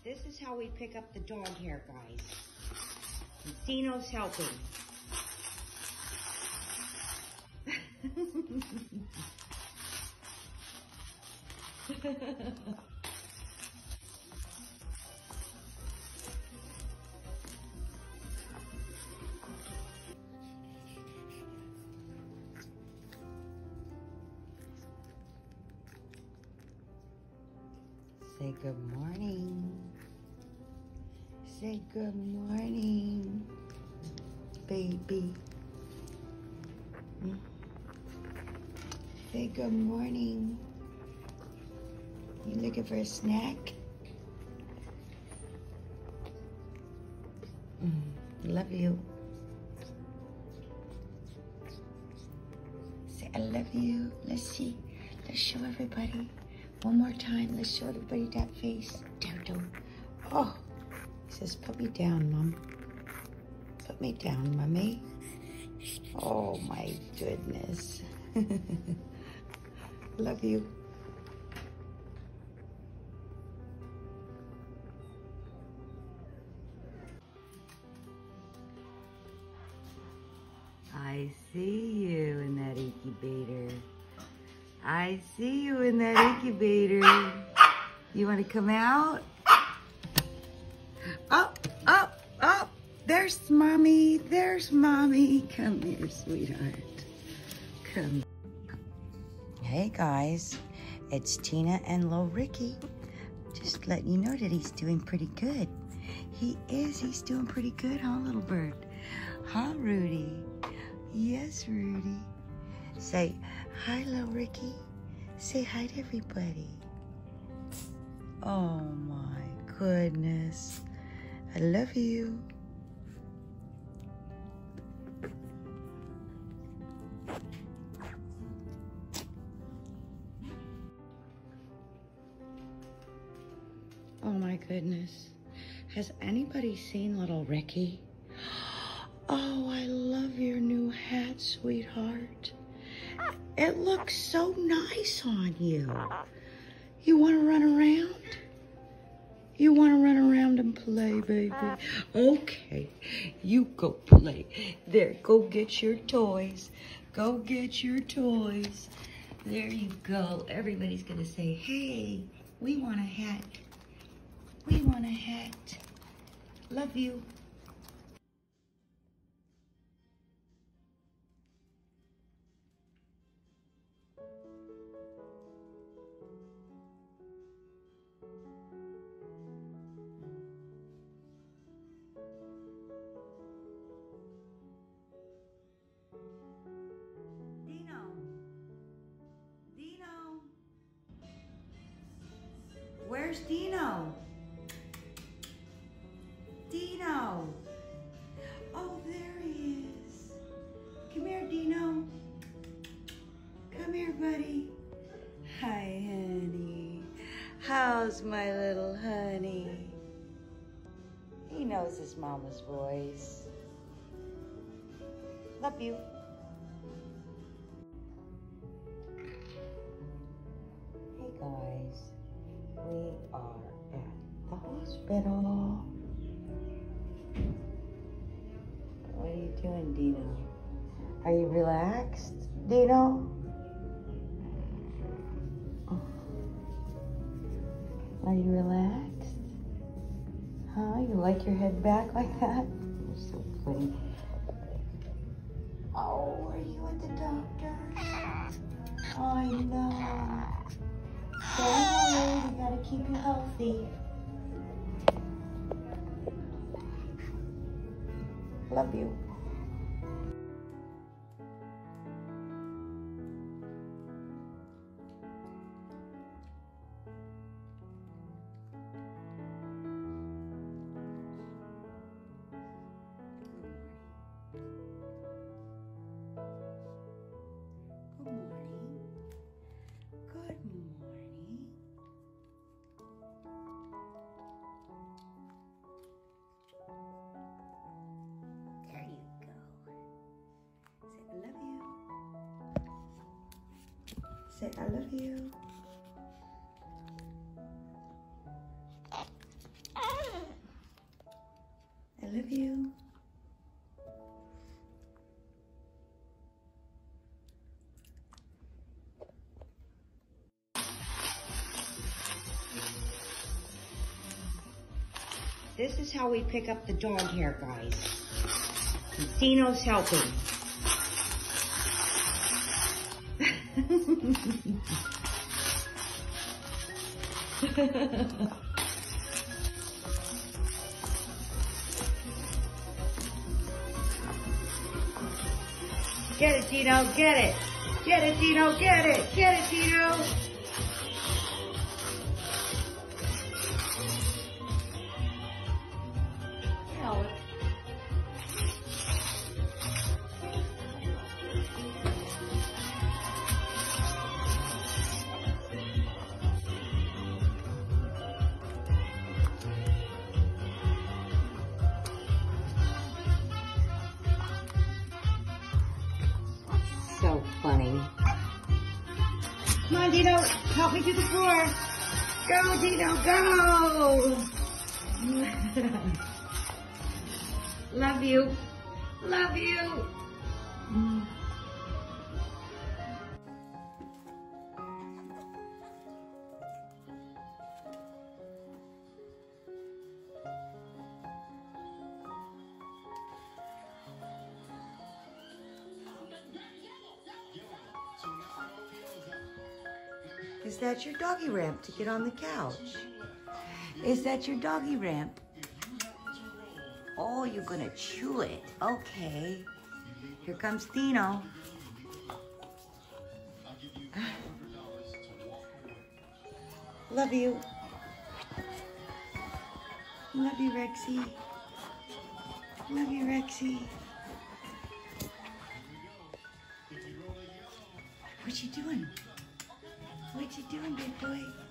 This is how we pick up the dog hair, guys. And Dino's helping. Say good morning. Say good morning, baby. Say good morning. You looking for a snack? Love you. Say I love you. Let's see. Let's show everybody. One more time. Let's show everybody that face. Down. Oh, he says, put me down, Mom. Put me down, Mommy. Oh, my goodness. Love you. I see you in that incubator. I see you in that incubator. You want to come out? Up. There's Mommy. There's Mommy. Come here, sweetheart. Come. Hey, guys. It's Tina and Lil Ricky. Just letting you know that he's doing pretty good. He is. He's doing pretty good, huh, little bird? Huh, Rudy? Yes, Rudy. Say hi, Lil Ricky. Say hi to everybody. Oh my goodness. I love you. Oh my goodness. Has anybody seen little Ricky? Oh, I love your new hat, sweetheart. It looks so nice on you. You want to run around? You want to run around and play, baby? Okay, you go play. There, go get your toys. Go get your toys. There you go. Everybody's going to say, hey, we want a hat. We want a hat. Love you. Where's Dino? Dino! Oh, there he is. Come here, Dino. Come here, buddy. Hi, honey. How's my little honey? He knows his mama's voice. Love you. Hey, guys. We are at the hospital. What are you doing, Dino? Are you relaxed, Dino? Are you relaxed? Huh? You like your head back like that? You're so pretty. Oh, are you at the doctor? I know. Don't worry, we gotta keep you healthy. Love you. Say, I love you. I love you. This is how we pick up the dog hair, guys. And Dino's helping. Get it, Dino, get it. Get it, Dino, get it. Get it, Dino. So funny. Come on, Dino, help me to the floor. Go, Dino, go. Love you. Love you. Is that your doggy ramp to get on the couch? Is that your doggy ramp? Oh, you're gonna chew it. Okay. Here comes Dino. Love you. Love you, Rexy. Love you, Rexy. What you doing? What you doing, big boy?